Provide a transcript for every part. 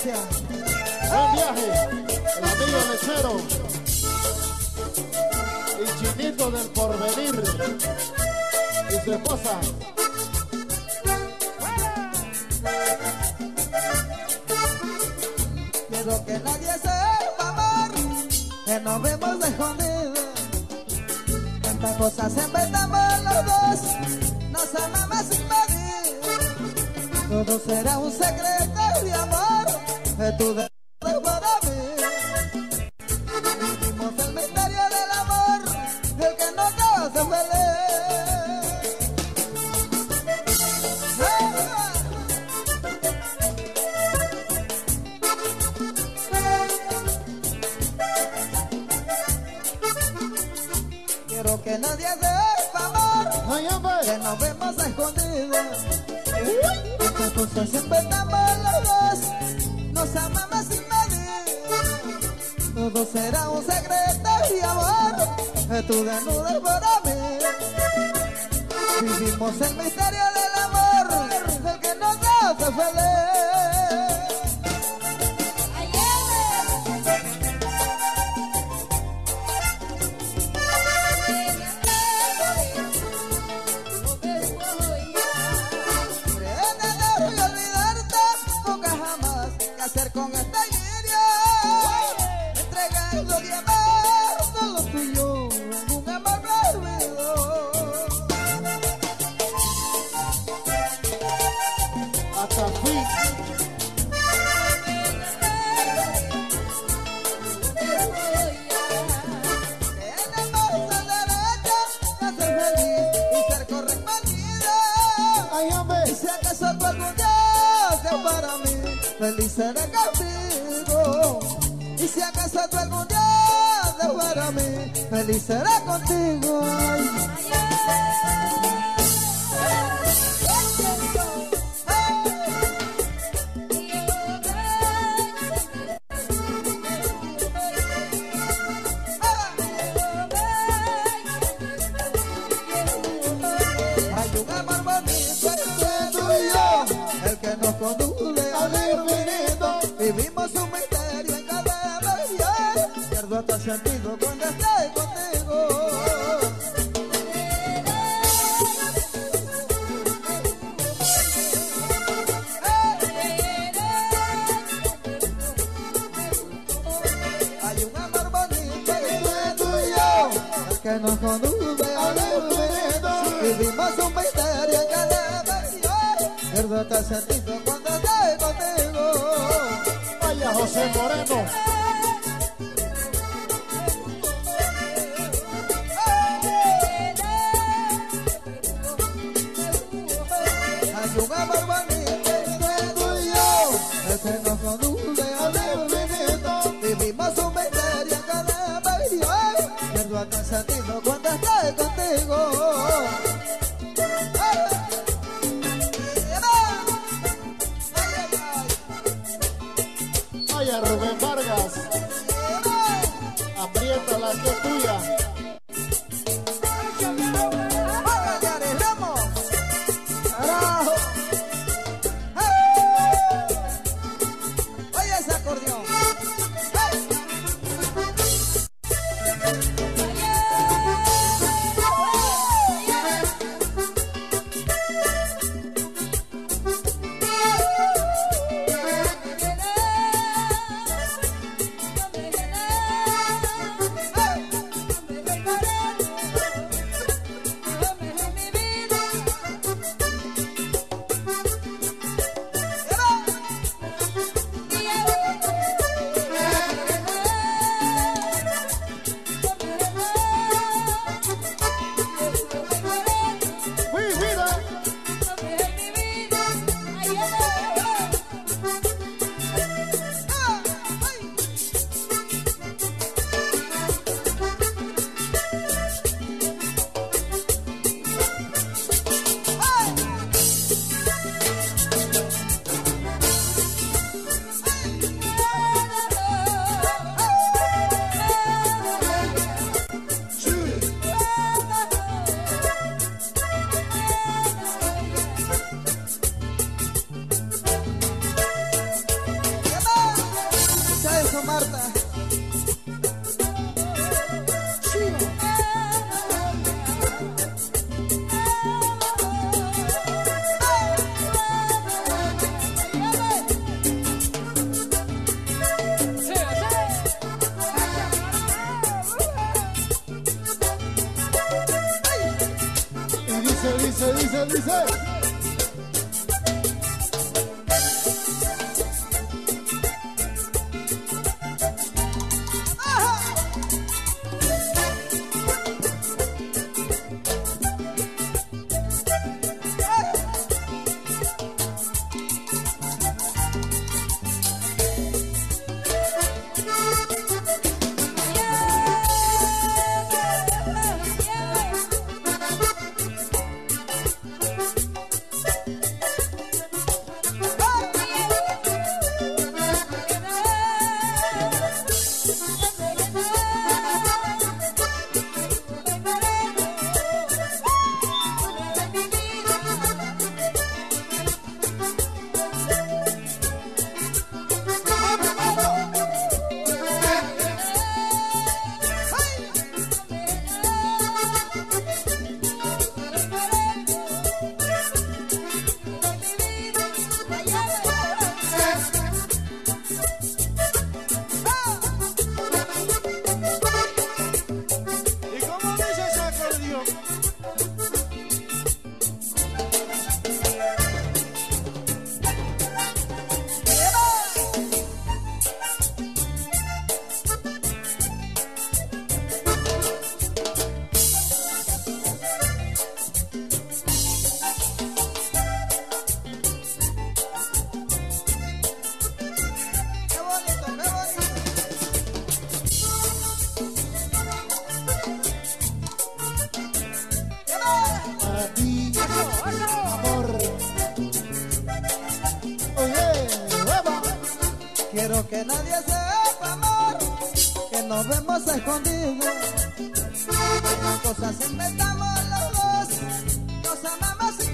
Valencia. Buen viaje, el amigo lechero y Chinito del Porvenir y su esposa. Quiero que nadie sepa amar, que nos vemos de escondido. Tantas cosas inventamos los dos, nos amamos sin medir. Todo será un secreto de amor, que tú debes para mí. Vivimos el misterio del amor, el que nos hace feliz. Quiero que nadie sepa amar, que nos vemos a escondidas. Estas cosas inventamos los dos, nos amamos sin medir. Todo será un secreto de amor, que tú desnudas para mí. Vivimos el misterio del amor, el que nos hace feliz. Hacer con esta liria, entregando de amor solo tú y yo, en un amor perdido. Hasta el fin. Tenemos el derecho de ser feliz y ser correspondido. Ay, hombre. Y si acaso tú algún día seas para mí, feliz seré contigo. Y si acaso tú algún día te para mí, feliz seré contigo. Hay un amor bonito entre tú y yo, el que nos conduce al infinito. Vivimos un misterio en cada día, pierdo hasta sentido cuando estoy contigo. Hay un amor bonito entre tú y yo, el que nos conduce al infinito. Vivimos un misterio en cada día, pierdo hasta sentido cuando estoy contigo. Vaya José Moreno. Hay un amor bonito entre tú y yo, el que nos conduce al infinito. Vivimos un misterio en cada día, pierdo hasta el sentido cuando estoy contigo. Vaya Rubén Vargas. Aprieta la que es tuya. Oye ese acordeón. eso, Marta. Dice. Quiero que nadie sepa, amor, que nos vemos escondidos. Las cosas inventamos los dos, nos amamos sin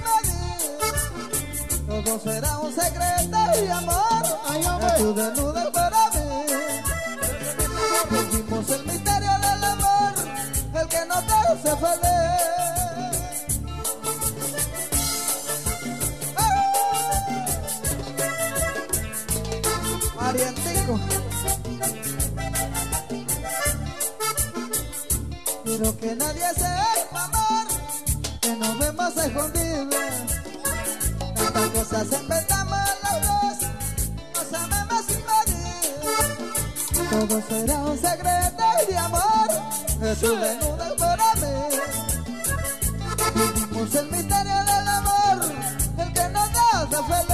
medir. Todo será un secreto y amor, tú desnuda para mí. Vivimos el misterio del amor, el que no te hace feliz. Mariantico. Quiero que nadie sepa, amor, que nos vemos escondidos. Tantas cosas inventamos los dos, nos amamos sin medir. Todo será un secreto de amor, que tú desnudas para mí. Vivimos el misterio del amor, el que no te hace feliz.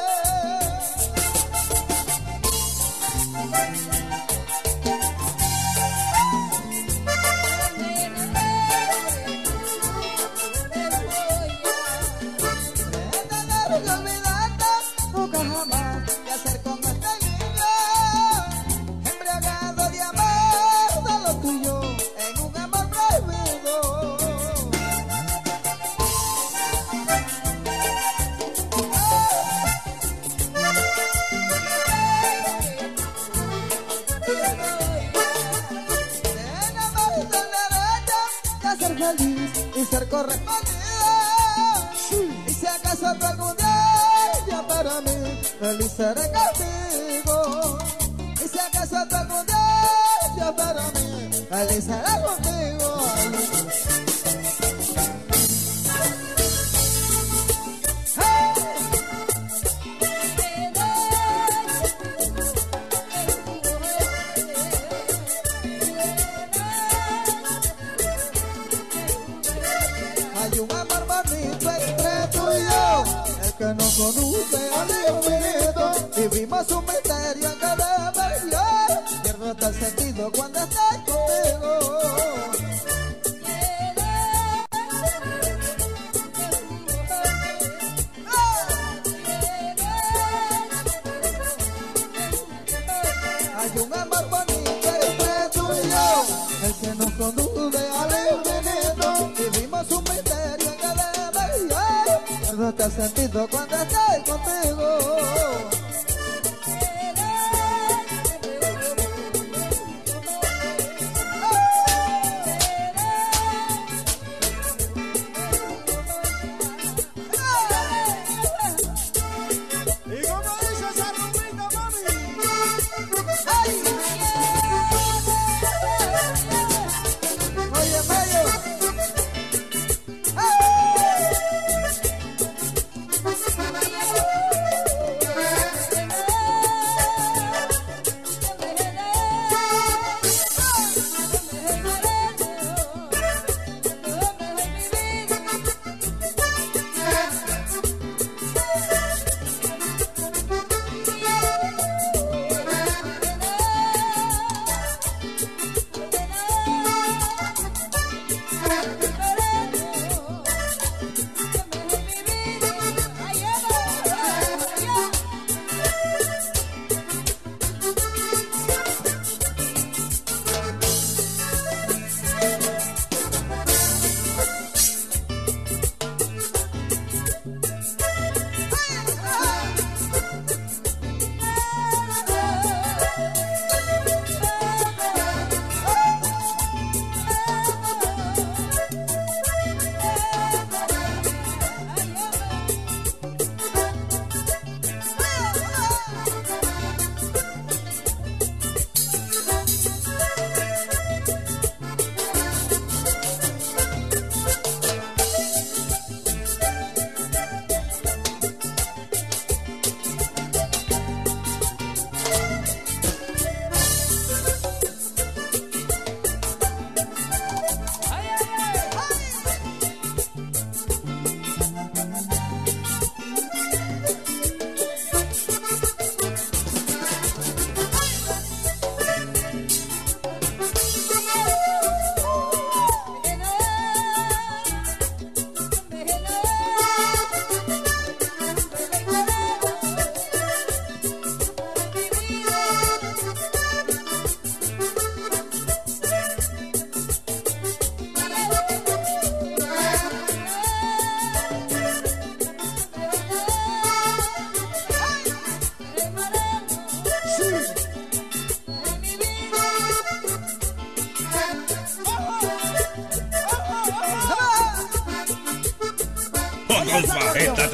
Y ser correspondida, y si acaso tú algún día para mí, feliz seré contigo. Y si acaso tú algún día para mí, feliz seré contigo. Hay un amor bonito entre tú y yo, el que no conoce al infinito. Vivimos un misterio en cada vez. Pierdo hasta el sentido cuando estás conmigo. Hay un amor bonito entre tú y yo, el que nos conduce al infinito. Vivimos un misterio en cada vez. Pierdo hasta el sentido cuando estoy contigo.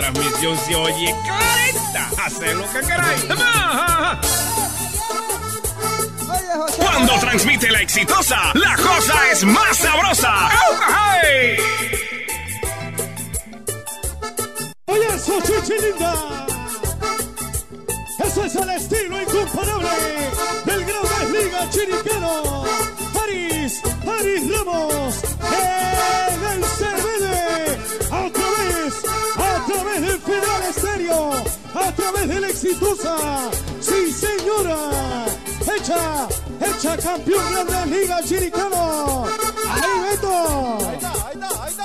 transmisión se oye clarita. Haced lo que queráis. Cuando transmite la exitosa, la cosa es más sabrosa. ¡Hey! Oye, eso, chichi linda. Eso es el estilo incomparable del Grandes Ligas Chiricano. Aris Ramos en el CBD. A través del Federal Estéreo, a través de la exitosa. Sí, señora. Hecha campeón Grandes Ligas Chiricano. Ahí, Beto. Ahí está.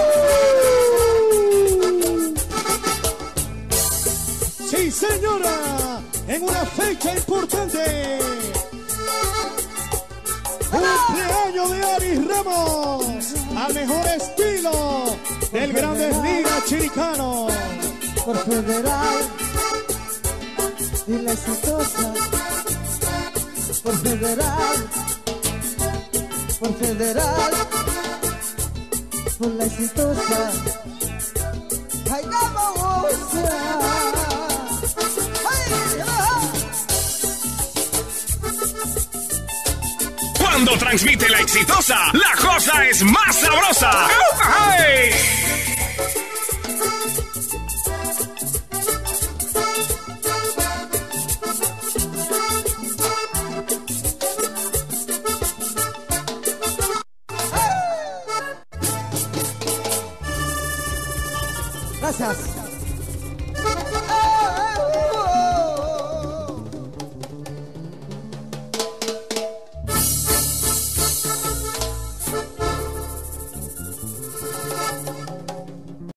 Sí, señora, en una fecha importante. Cumpleaños de Aris Ramos, al mejor estilo del Grandes Ligas Chiricano. Por Federal y la exitosa. Por Federal, por la exitosa. ¡Ay, cómo gusta! Cuando transmite la exitosa, la cosa es más sabrosa. ¡Hey! Gracias.